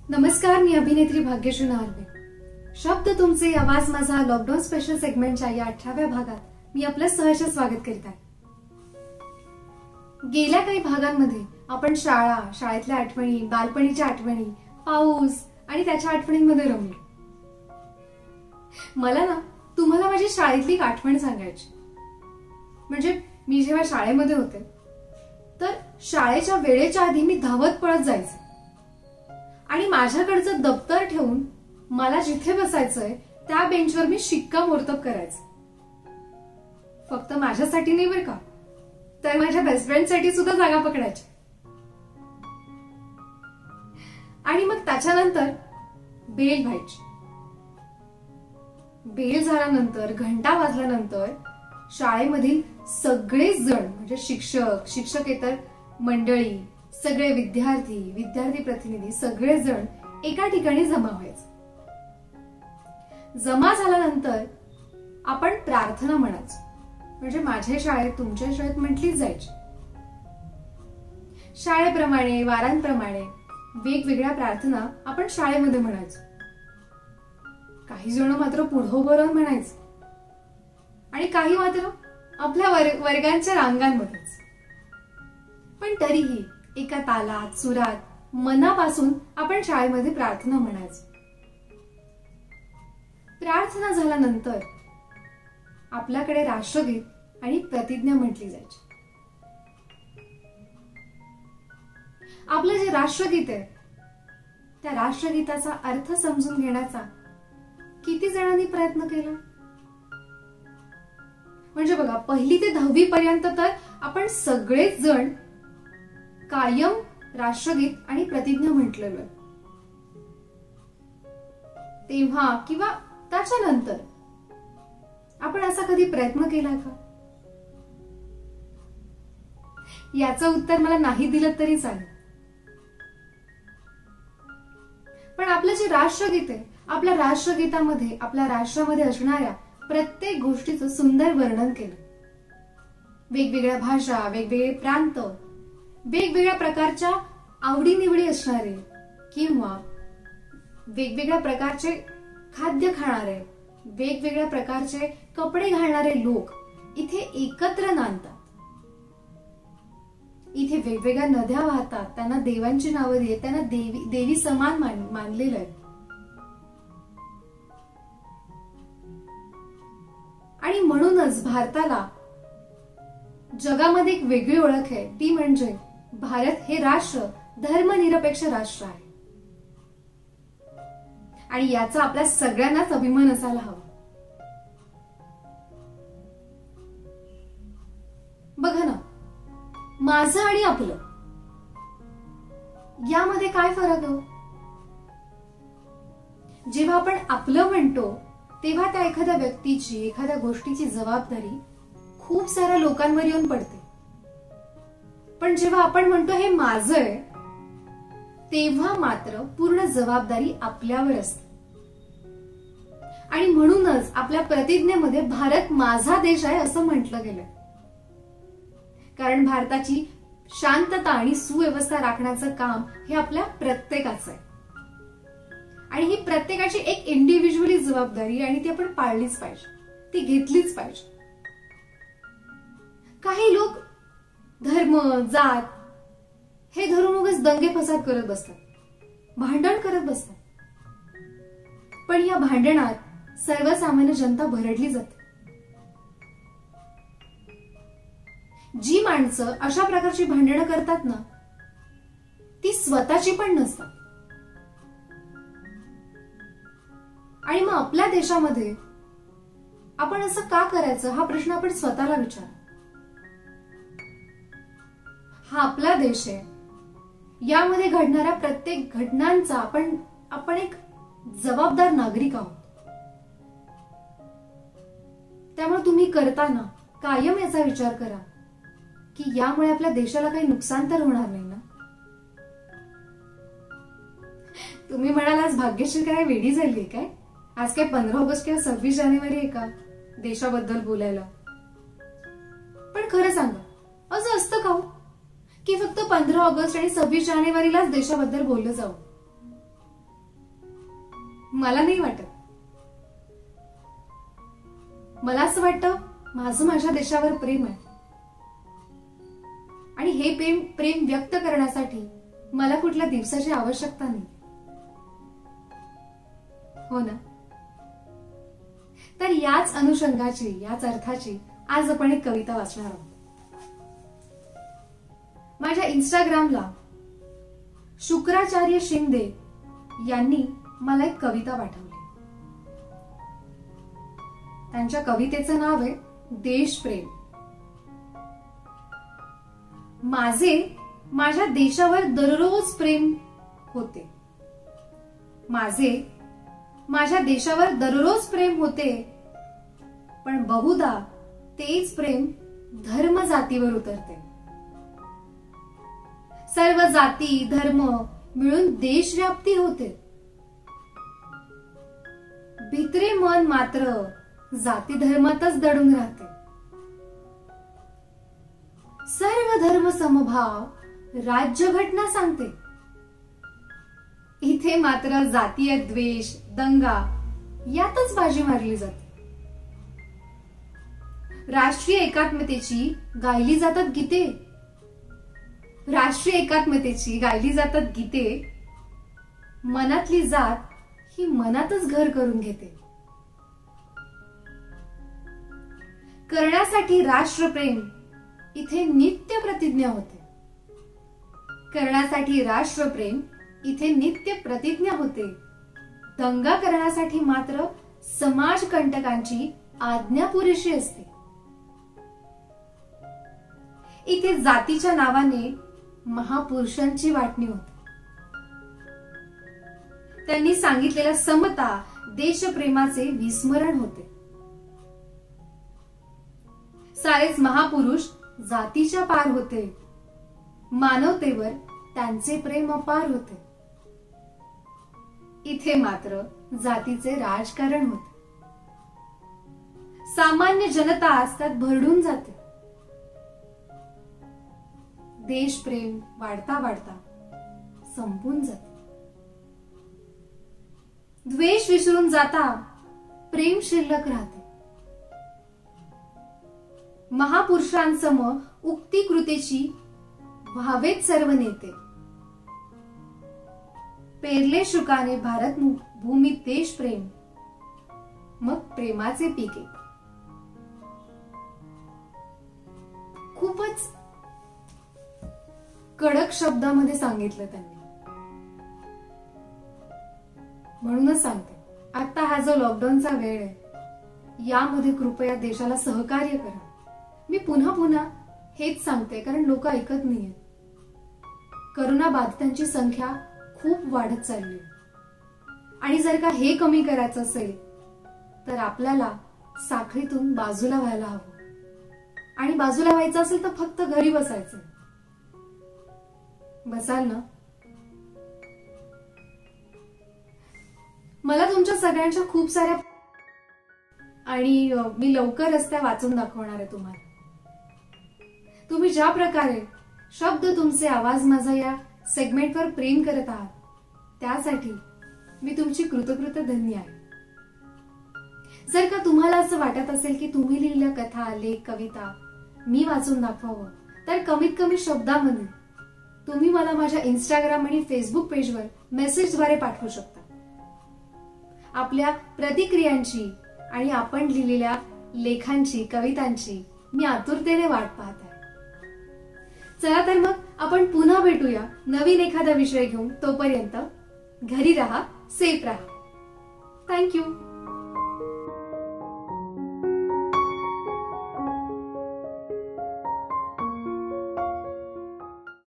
नमस्कार, मी अभिनेत्री भाग्यश्री नार्वे. शब्द तुमचे, आवाज माझा लॉकडाऊन स्पेशल सेगमेंटच्या या 18व्या भागात मी आपलं सहर्ष स्वागत करीत आहे. गेल्या काही भागांमध्ये आपण शाळेतल्या आठवणी, बालपणीच्या आठवणी, पाऊस आणि त्याच्या आठवणींमध्ये रमलो. मला ना तुम्हाला माझी शाळेतली एक आठवण सांगायची. म्हणजे मी जेव्हा शाळेमध्ये होते तर शाळेच्या वेळेच्या आधी मी धावत पळत जायचे आणि माझ्याकडचं दप्तर ठेवून मला जिथे बसायचंय त्या बेंचवर मी शिक्कामोर्तब करायचे. फक्त माझ्यासाठी नाही बरं का, तर माझ्या बेस्ट फ्रेंडसाठी सुद्धा जागा पकडायची. आणि मग त्याच्यानंतर बेल व्हायची. बेल झाल्यानंतर, घंटा वाजल्यानंतर शाळेमधील सगळेच जण म्हणजे शिक्षक, शिक्षकेतर मंडळी, सगळे विद्यार्थी, विद्यार्थी प्रतिनिधी सगळेच जण एका ठिकाणी जमा व्हायचे. जमा झाल्यानंतर आपण प्रार्थना म्हणायचो. म्हणजे माझ्या शाळेत, तुमच्या शाळेत म्हटलीच जायची. शाळेप्रमाणे, वारांप्रमाणे वेगवेगळ्या प्रार्थना आपण शाळेमध्ये म्हणायचो. काही जण मात्र पुढं उभं राहून म्हणायचे आणि काही मात्र आपल्या वर्गांच्या रांगांमध्येच. पण तरीही एका तालात, सुरात, मनापासून आपण शाळेमध्ये प्रार्थना म्हणायचो. प्रार्थना झाल्यानंतर आपल्याकडे राष्ट्रगीत आणि प्रतिज्ञा म्हटली जायची. आपलं जे राष्ट्रगीत आहे त्या राष्ट्रगीताचा अर्थ समजून घेण्याचा किती जणांनी प्रयत्न केला? म्हणजे बघा, 1ली ते 10वी पर्यंत तर आपण सगळेच जण कायम राष्ट्रगीत आणि प्रतिज्ञा म्हटलेलं. तेव्हा किंवा त्याच्यानंतर आपण असा कधी प्रयत्न केला का? याचं उत्तर मला नाही दिलं तरी चालेल. पण आपलं जे राष्ट्रगीत आहे, आपल्या राष्ट्रगीतामध्ये आपल्या राष्ट्रामध्ये असणाऱ्या प्रत्येक गोष्टीचं सुंदर वर्णन केलं. वेगवेगळ्या भाषा, वेगवेगळे प्रांत, वेगवेगळ्या प्रकारच्या आवडीनिवडी असणारे किंवा वेगवेगळ्या प्रकारचे खाद्य खाणारे, वेगवेगळ्या प्रकारचे कपडे घालणारे लोक इथे एकत्र नांदतात. इथे वेगवेगळ्या नद्या वाहतात, त्यांना देवांची नावं दिली, त्यांना देवी समान मानलेलं आहे. आणि म्हणूनच भारताला जगामध्ये एक वेगळी ओळख आहे. ती म्हणजे भारत हे राष्ट्र धर्मनिरपेक्ष राष्ट्र आहे. आणि याचा आपल्या सगळ्यांनाच अभिमान असायला हवा. बघा ना, माझं आणि आपलं यामध्ये काय फरक आहे? जेव्हा आपण आपलं म्हणतो तेव्हा त्या एखाद्या व्यक्तीची, एखाद्या गोष्टीची जबाबदारी खूप साऱ्या लोकांवर येऊन पडते. पण जेव्हा आपण म्हणतो हे माझं आहे, तेव्हा मात्र पूर्ण जबाबदारी आपल्यावर असते. आणि म्हणूनच आपल्या प्रतिज्ञेमध्ये भारत माझा देश आहे असं म्हटलं गेलंय. कारण भारताची शांतता आणि सुव्यवस्था राखण्याचं काम हे आपल्या प्रत्येकाचं आहे. आणि ही प्रत्येकाची एक इंडिव्हिज्युअली जबाबदारी आणि ती आपण पाळलीच पाहिजे, ती घेतलीच पाहिजे. काही लोक धर्म, जात हे धरून उगाच दंगे फसाद करत बसतात, भांडण करत बसतात. पण या भांडणात सर्वसामान्य जनता भरडली जाते. जी माणसं अशा प्रकारची भांडणं करतात ना, ती स्वतःची पण नसतात. आणि मग आपल्या देशामध्ये आपण असं का करायचं हा प्रश्न आपण स्वतःला विचार. हा आपला देश आहे. यामध्ये घडणाऱ्या प्रत्येक घटनांचा आपण एक जबाबदार नागरिक आहोत. त्यामुळे तुम्ही करताना कायम याचा विचार करा की यामुळे आपल्या देशाला काही नुकसान तर होणार नाही ना. तुम्ही म्हणाल आज भाग्यश्री काय वेडी झाली काय? आज काय 15 ऑगस्ट किंवा 26 जानेवारी आहे का देशाबद्दल बोलायला? पण खरं सांगा, असं असतं का की फक्त 15 ऑगस्ट आणि 26 जानेवारीलाच देशाबद्दल बोललं जावं? मला नाही वाटत. मला असं वाटतं माझं माझ्या देशावर प्रेम आहे आणि हे प्रेम व्यक्त करण्यासाठी मला कुठल्या दिवसाची आवश्यकता नाही. हो ना. तर याच अनुषंगाची, याच अर्थाची आज आपण एक कविता वाचणार आहोत. माझ्या इंस्टाग्रामला शुक्राचार्य शिंदे यांनी मला एक कविता पाठवली. त्यांच्या कवितेचं नाव आहे देशप्रेम. माझे माझ्या देशावर दररोज प्रेम होते. माझे माझ्या देशावर दररोज प्रेम होते, पण बहुधा तेच प्रेम धर्म जातीवर उतरते. सर्व जाती धर्म मिळून देशव्याप्ती होते. भित्रे मन मात्र जाती धर्मातच दडून राहते. सर्व धर्म समभाव राज्यघटना सांगते. इथे मात्र जातीय द्वेष, दंगा यातच बाजी मारली जाते. राष्ट्रीय एकात्मतेची गायली जातात गीते. राष्ट्रीय एकात्मतेची गायली जातात गीते. मनातली जात ही मनातच घर करून घेते. करण्यासाठी राष्ट्रप्रेम इथे नित्य प्रतिज्ञा होते. करण्यासाठी राष्ट्रप्रेम इथे नित्य प्रतिज्ञा होते. दंगा करण्यासाठी मात्र समाजकंटकांची आज्ञा पुरेशी असते. इथे जातीच्या नावाने महापुरुषांची वाटणी होते. त्यांनी सांगितलेल्या समता, देशप्रेमाचे विस्मरण होते. सारेच महापुरुष जातीच्या पार होते. मानवतेवर त्यांचे प्रेम अपार होते. इथे मात्र जातीचे राजकारण होते. सामान्य जनता त्यात भरडून जाते. देशप्रेम वाढता वाढता संपून जाते. द्वेष विसरून जाता प्रेम शिल्लक राहते. महापुरुषांसम उक्ती कृतेची व्हावेत सर्व नेते. पेरले शुकाने भारत भूमी देश प्रेम, मग प्रेमाचे पीक येते. खूपच कडक शब्दामध्ये सांगितलं त्यांनी. म्हणूनच सांगते, आता हा जो लॉकडाऊनचा वेळ आहे यामध्ये कृपया देशाला सहकार्य करा. मी पुन्हा पुन्हा हेच सांगते कारण लोक ऐकत नाहीयेत. करोना बाधितांची संख्या खूप वाढत चालली आणि जर का हे कमी करायचं असेल तर आपल्याला साखळीतून बाजूला व्हायला हवं. आणि बाजूला व्हायचं असेल तर फक्त घरी बसायचं. बसाल ना? मला तुमच्या सगळ्यांच्या खूप साऱ्या आणि मी लवकरच त्या वाचून दाखवणार आहे तुम्हाला. तुम्ही ज्या प्रकारे शब्द तुमचे आवाज माझा या सेगमेंटवर प्रेम करत आहात त्यासाठी मी तुमची कृतज्ञ धन्य आहे. जर का तुम्हाला असं वाटत असेल की तुम्ही लिहिलेल्या कथा, लेख, कविता मी वाचून दाखवावं तर कमीत कमी शब्दामध्ये तुम्ही मला माझ्या इंस्टाग्राम आणि फेसबुक पेजवर मेसेजद्वारे पाठवू शकता. आपल्या प्रतिक्रियांची आणि आपण लिहिलेल्या लेखांची, कवितांची मी आतुरतेने वाट पाहत आहे. चला तर मग आपण पुन्हा भेटूया नवीन एखादा विषय घेऊन. तोपर्यंत घरी राहा, सेफ राहा. थँक्यू.